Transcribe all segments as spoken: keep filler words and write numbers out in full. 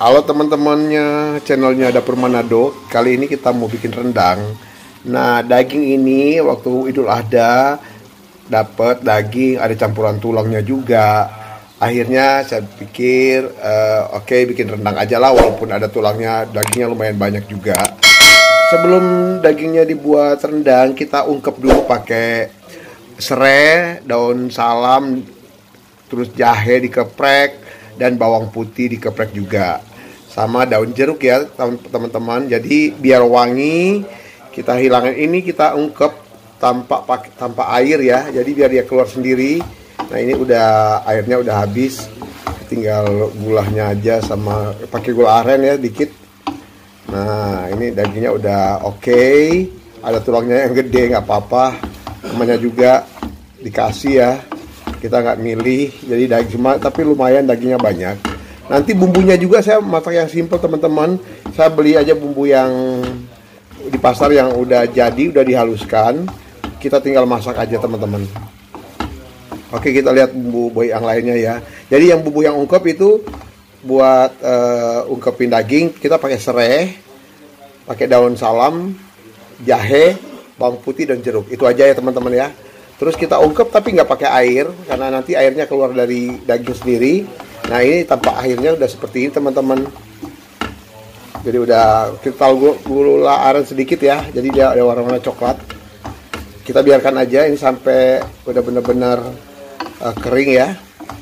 Halo teman-temannya channelnya Dapur Manado. Kali ini kita mau bikin rendang. Nah, daging ini waktu Idul Adha dapat daging, ada campuran tulangnya juga. Akhirnya saya pikir uh, oke okay, bikin rendang aja lah, walaupun ada tulangnya, dagingnya lumayan banyak juga. Sebelum dagingnya dibuat rendang, kita ungkep dulu pakai serai, daun salam, terus jahe dikeprek, dan bawang putih dikeprek juga, sama daun jeruk ya teman-teman. Jadi biar wangi, kita hilangin ini, kita ungkep tanpa tanpa air ya, jadi biar dia keluar sendiri. Nah ini udah airnya udah habis, tinggal gulanya aja, sama pakai gula aren ya dikit. Nah ini dagingnya udah oke, okay. Ada tulangnya yang gede nggak apa-apa, namanya juga dikasih ya, kita nggak milih, jadi daging cuma tapi lumayan dagingnya banyak. Nanti bumbunya juga saya masak yang simple teman-teman. Saya beli aja bumbu yang di pasar yang udah jadi, udah dihaluskan. Kita tinggal masak aja teman-teman. Oke, kita lihat bumbu boy yang lainnya ya. Jadi yang bumbu yang ungkep itu buat uh, ungkepin daging, kita pakai serai, pakai daun salam, jahe, bawang putih dan jeruk. Itu aja ya teman-teman ya. Terus kita ungkep tapi nggak pakai air, karena nanti airnya keluar dari daging sendiri. Nah ini tanpa airnya udah seperti ini teman-teman. Jadi udah kita tahu gula aren sedikit ya, jadi dia ada warna-warna coklat. Kita biarkan aja ini sampai udah benar-benar uh, kering ya.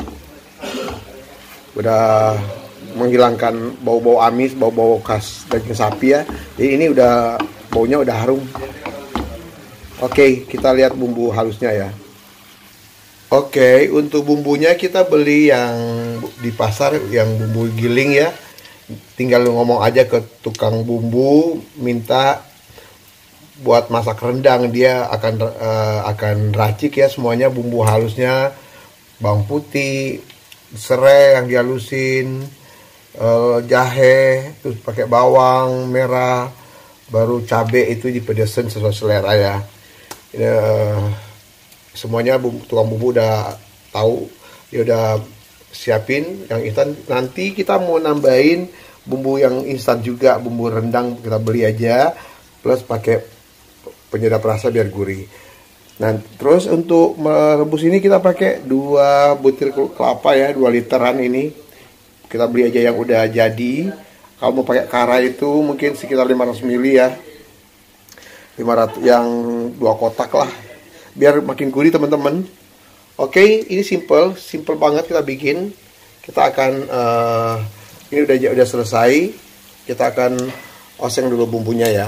Udah menghilangkan bau-bau amis, bau-bau khas daging sapi ya. Jadi ini udah baunya udah harum. Oke, kita lihat bumbu halusnya ya. Oke, untuk bumbunya kita beli yang di pasar, yang bumbu giling ya. Tinggal ngomong aja ke tukang bumbu, minta buat masak rendang, dia akan uh, akan racik ya semuanya, bumbu halusnya, bawang putih, serai yang dihalusin, uh, jahe, terus pakai bawang merah, baru cabai itu dipedesin sesuai selera ya. Uh, semuanya bumbu, tukang bumbu udah tahu, dia udah siapin yang instan. Nanti kita mau nambahin bumbu yang instan juga, bumbu rendang kita beli aja, plus pakai penyedap rasa biar gurih. Nah terus untuk merebus ini kita pakai dua butir kelapa ya, dua literan ini kita beli aja yang udah jadi. Kalau mau pakai kara itu mungkin sekitar lima ratus mililiter ya, lima ratus yang dua kotak lah, biar makin gurih teman-teman. Oke, ini simple, simple banget kita bikin. Kita akan uh, ini udah udah selesai. Kita akan oseng dulu bumbunya ya.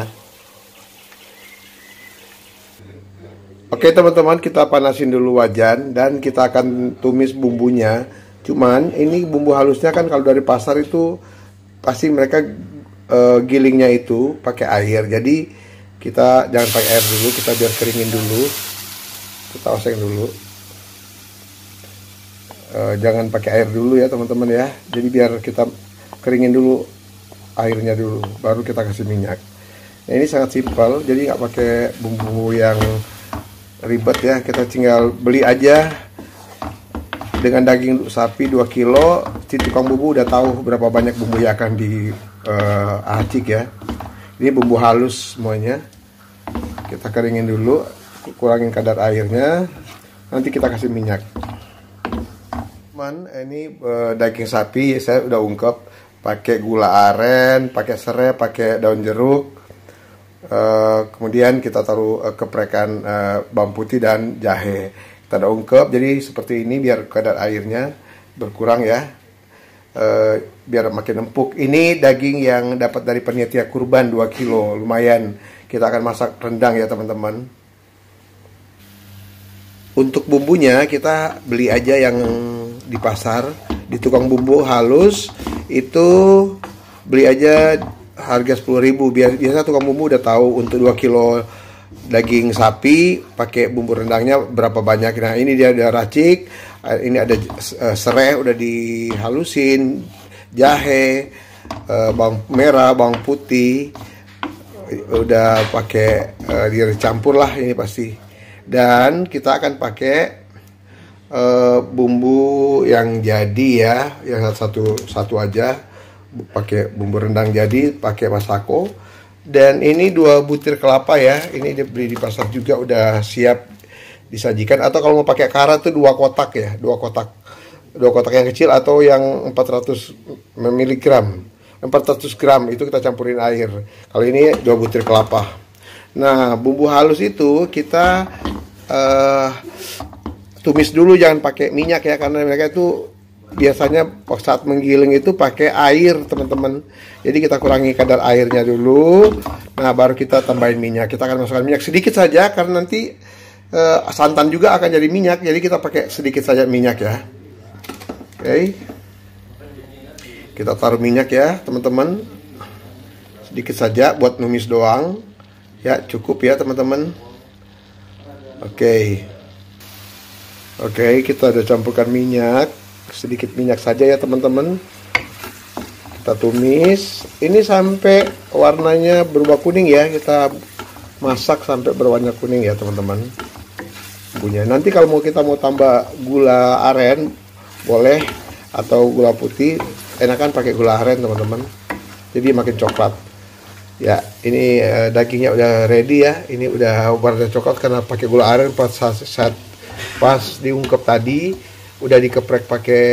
Oke teman-teman, kita panasin dulu wajan dan kita akan tumis bumbunya. Cuman ini bumbu halusnya kan kalau dari pasar itu pasti mereka uh, gilingnya itu pakai air. Jadi kita jangan pakai air dulu, kita biar keringin dulu. Kita oseng dulu. Uh, jangan pakai air dulu ya teman-teman ya. Jadi biar kita keringin dulu airnya dulu, baru kita kasih minyak. Nah, ini sangat simpel, jadi nggak pakai bumbu yang ribet ya. Kita tinggal beli aja dengan daging sapi dua kilo. Si tukang bumbu udah tahu berapa banyak bumbu yang akan di uh, acik ya. Ini bumbu halus semuanya. Kita keringin dulu, kurangin kadar airnya, nanti kita kasih minyak. Man, ini uh, daging sapi saya udah ungkep pakai gula aren, pakai serai, pakai daun jeruk. Uh, kemudian kita taruh uh, keprekan uh, bawang putih dan jahe. Kita udah ungkep, jadi seperti ini biar kadar airnya berkurang ya. Uh, biar makin empuk. Ini daging yang dapat dari panitia kurban dua kilo, lumayan. Kita akan masak rendang ya teman-teman. Untuk bumbunya kita beli aja yang di pasar, di tukang bumbu halus itu beli aja harga sepuluh ribu. Biasa tukang bumbu udah tahu untuk dua kilo daging sapi pakai bumbu rendangnya berapa banyak. Nah ini dia udah racik, ini ada serai udah dihalusin, jahe, bawang merah, bawang putih udah pakai uh, dicampur lah ini pasti. Dan kita akan pakai uh, bumbu yang jadi ya, yang satu satu aja, pakai bumbu rendang jadi pakai masako. Dan ini dua butir kelapa ya, ini dibeli di pasar juga udah siap disajikan. Atau kalau mau pakai kara tuh dua kotak ya, dua kotak, dua kotak yang kecil atau yang empat ratus miligram, empat ratus gram itu kita campurin air. Kalau ini dua butir kelapa. Nah, bumbu halus itu kita uh, tumis dulu, jangan pakai minyak ya, karena mereka itu biasanya saat menggiling itu pakai air teman-teman. Jadi kita kurangi kadar airnya dulu. Nah baru kita tambahin minyak. Kita akan masukkan minyak sedikit saja karena nanti uh, santan juga akan jadi minyak. Jadi kita pakai sedikit saja minyak ya. Oke okay. Kita taruh minyak ya teman-teman, sedikit saja buat numis doang ya, cukup ya teman-teman. Oke okay. Oke okay, kita udah campurkan minyak, sedikit minyak saja ya teman-teman. Kita tumis ini sampai warnanya berubah kuning ya, kita masak sampai berwarna kuning ya teman-teman bumbunya. Nanti kalau mau kita mau tambah gula aren boleh, atau gula putih, enakan pakai gula aren teman-teman, jadi makin coklat ya. Ini eh, dagingnya udah ready ya, ini udah warna coklat karena pakai gula aren. Pas saat pas diungkep tadi udah dikeprek pakai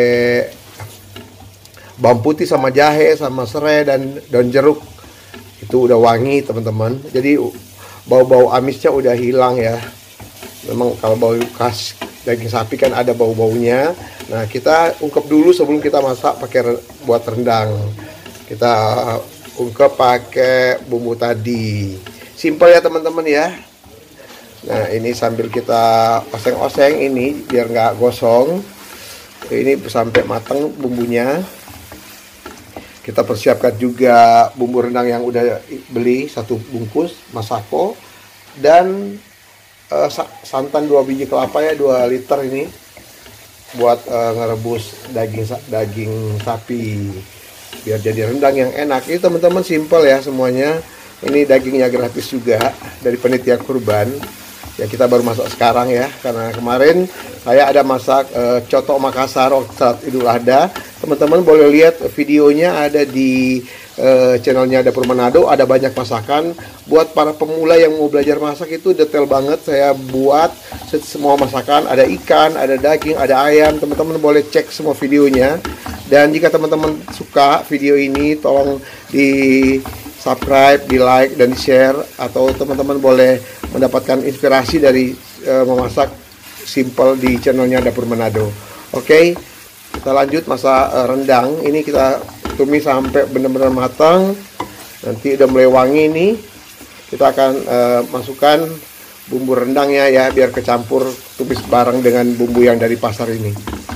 bawang putih sama jahe sama serai dan daun jeruk, itu udah wangi teman-teman. Jadi bau-bau amisnya udah hilang ya. Memang kalau bau khas daging sapi kan ada bau-baunya. Nah kita ungkep dulu sebelum kita masak pakai buat rendang. Kita ungkep pakai bumbu tadi, simple ya teman-teman ya. Nah ini sambil kita oseng-oseng ini biar nggak gosong, ini sampai matang bumbunya. Kita persiapkan juga bumbu rendang yang udah beli satu bungkus masako, dan uh, santan dua biji kelapa ya, dua liter ini buat uh, ngerebus daging daging sapi biar jadi rendang yang enak. Ini teman-teman simple ya semuanya. Ini dagingnya gratis juga dari panitia kurban. Ya kita baru masak sekarang ya, karena kemarin saya ada masak e, coto Makassar saat Idul Adha. Teman-teman boleh lihat videonya ada di e, channelnya Dapur Manado, ada banyak masakan. Buat para pemula yang mau belajar masak itu detail banget saya buat semua masakan, ada ikan, ada daging, ada ayam. Teman-teman boleh cek semua videonya. Dan jika teman-teman suka video ini, tolong di subscribe, di like, dan di share. Atau teman-teman boleh mendapatkan inspirasi dari uh, memasak simple di channelnya Dapur Manado. Oke okay, kita lanjut masak uh, rendang. Ini kita tumis sampai benar-benar matang. Nanti udah mulai wangi nih, kita akan uh, masukkan bumbu rendangnya ya, biar kecampur tumis bareng dengan bumbu yang dari pasar ini.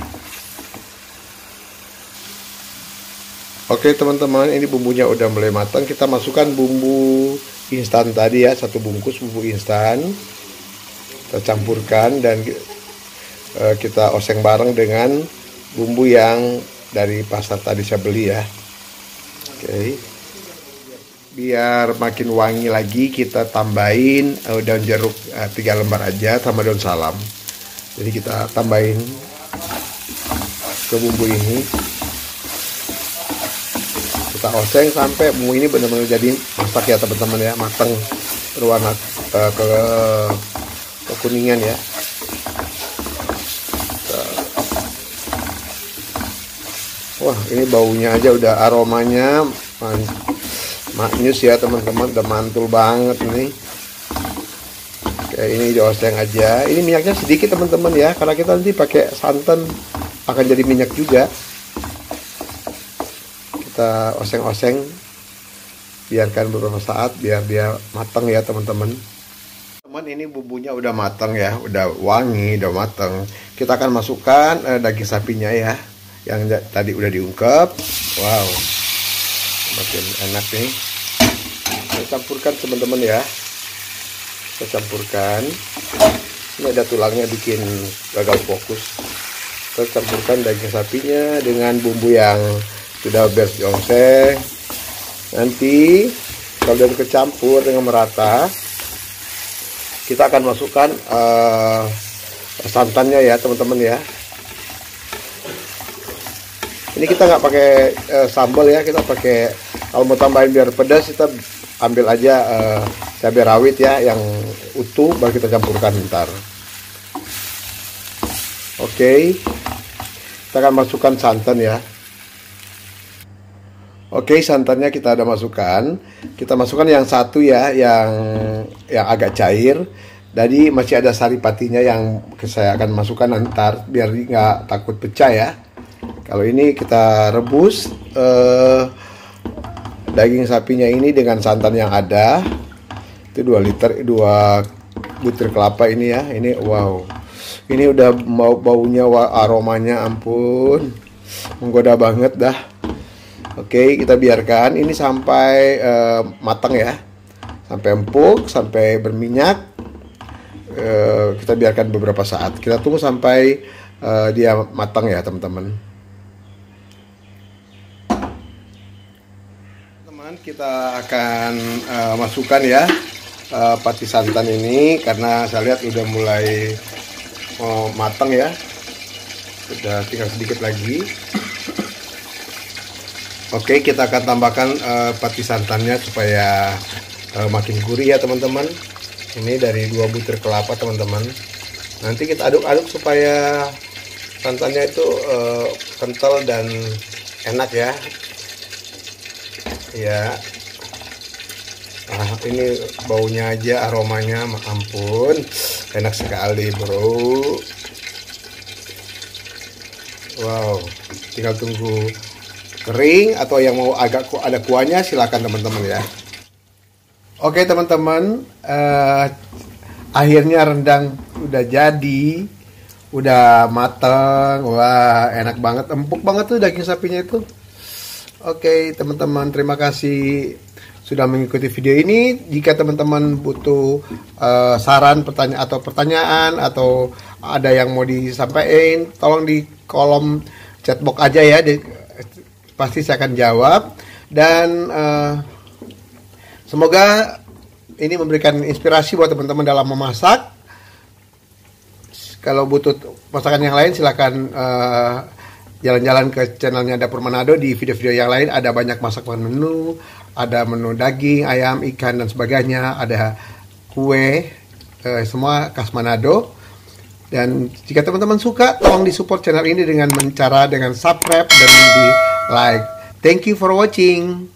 Oke teman-teman, ini bumbunya udah mulai matang. Kita masukkan bumbu instan tadi ya, satu bungkus bumbu instan. Kita campurkan dan uh, kita oseng bareng dengan bumbu yang dari pasar tadi saya beli ya. Oke, biar makin wangi lagi kita tambahin uh, daun jeruk uh, tiga lembar aja sama daun salam. Jadi kita tambahin ke bumbu ini. Kita oseng sampai bumbu ini benar-benar jadi masak ya teman-teman ya, matang berwarna uh, ke kekuningan ya. Wah ini baunya aja udah, aromanya maknyus ya teman-teman, udah mantul banget ini. Oke ini dioseng aja, ini minyaknya sedikit teman-teman ya, karena kita nanti pakai santan akan jadi minyak juga. Kita oseng-oseng, biarkan beberapa saat biar dia matang ya teman-teman. Teman ini bumbunya udah matang ya, udah wangi, udah matang. Kita akan masukkan eh, daging sapinya ya, yang tadi udah diungkep. Wow, makin enak nih. Kita campurkan teman-teman ya, kita campurkan. Ini ada tulangnya bikin gagal fokus. Kita campurkan daging sapinya dengan bumbu yang sudah beres dioseng. Nanti kalau udah kecampur dengan merata, kita akan masukkan uh, santannya ya teman-teman ya. Ini kita nggak pakai uh, sambal ya, kita pakai, kalau mau tambahin biar pedas kita ambil aja uh, cabai rawit ya yang utuh, baru kita campurkan ntar. Oke, kita akan masukkan santan ya. Oke, santannya kita ada masukkan. Kita masukkan yang satu ya, yang yang agak cair. Jadi masih ada sari patinya yang saya akan masukkan ntar biar nggak takut pecah ya. Kalau ini kita rebus eh, daging sapinya ini dengan santan yang ada. Itu dua liter, dua butir kelapa ini ya. Ini wow. Ini udah mau baunya, aromanya ampun. Menggoda banget dah. Oke, kita biarkan ini sampai uh, matang ya. Sampai empuk, sampai berminyak. Uh, kita biarkan beberapa saat. Kita tunggu sampai uh, dia matang ya, teman-teman. Teman, kita akan uh, masukkan ya uh, pati santan ini karena saya lihat udah mulai mau matang ya. Sudah tinggal sedikit lagi. Oke, kita akan tambahkan uh, pati santannya supaya uh, makin gurih ya teman-teman. Ini dari dua butir kelapa teman-teman. Nanti kita aduk-aduk supaya santannya itu uh, kental dan enak ya. Ya. Nah, ini baunya aja, aromanya, ampun, enak sekali bro. Wow, tinggal tunggu kering atau yang mau agak ada kuahnya silakan teman-teman ya. Oke teman-teman, uh, akhirnya rendang udah jadi, udah matang. Wah, enak banget, empuk banget tuh daging sapinya itu. Oke teman-teman, terima kasih sudah mengikuti video ini. Jika teman-teman butuh uh, saran, pertanyaan atau pertanyaan atau ada yang mau disampaikan, tolong di kolom chatbox aja ya. Di, pasti saya akan jawab. Dan uh, semoga ini memberikan inspirasi buat teman-teman dalam memasak. Kalau butuh masakan yang lain silahkan uh, jalan-jalan ke channelnya Dapur Manado. Di video-video yang lain ada banyak masakan menu, ada menu daging, ayam, ikan dan sebagainya, ada kue, uh, semua khas Manado. Dan jika teman-teman suka, tolong disupport channel ini dengan cara dengan subscribe dan di like. Thank you for watching.